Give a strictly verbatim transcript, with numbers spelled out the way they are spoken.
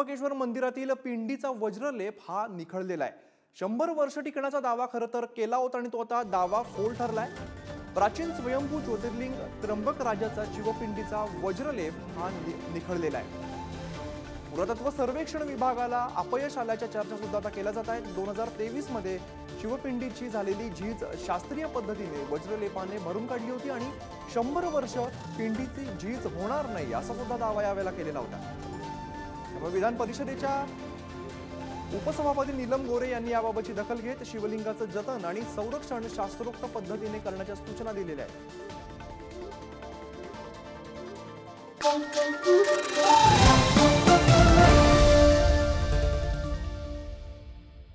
त्र्यंबकेश्वर मंदिरातील पिंडीचा वज्रलेप हा निखळलेला आहे। शंभर वर्ष टिकण्याचा दावा खरं तर केला होता आणि तो आता दावा फोल ठरलाय। प्राचीन स्वयंभू ज्योतिर्लिंग त्र्यंबक राजाचा शिवपिंडीचा वज्रलेप हा निखळलेला आहे। पुरातत्व सर्वेक्षण विभागाला अपयश आल्याच्या चर्चा सुद्धा आता केल्या जात आहेत। दोन हजार तेवीस मध्ये शिवपिंडीची झालेली झीज शास्त्रीय पद्धतीने वज्रलेपाने भरून काढली होती आणि शंभर वर्ष पिंडीची झीज होणार नाही असा सुद्धा दावा यावेळेला केलेला होता। विधान परिषदेच्या उपसभापती नीलम गोरे यांनी याबाबतची दखल घेत शिवलिंगाचं जतन आणि संरक्षण शास्त्रोक्त पद्धतीने करण्याच्या सूचना दिलेल्या आहेत।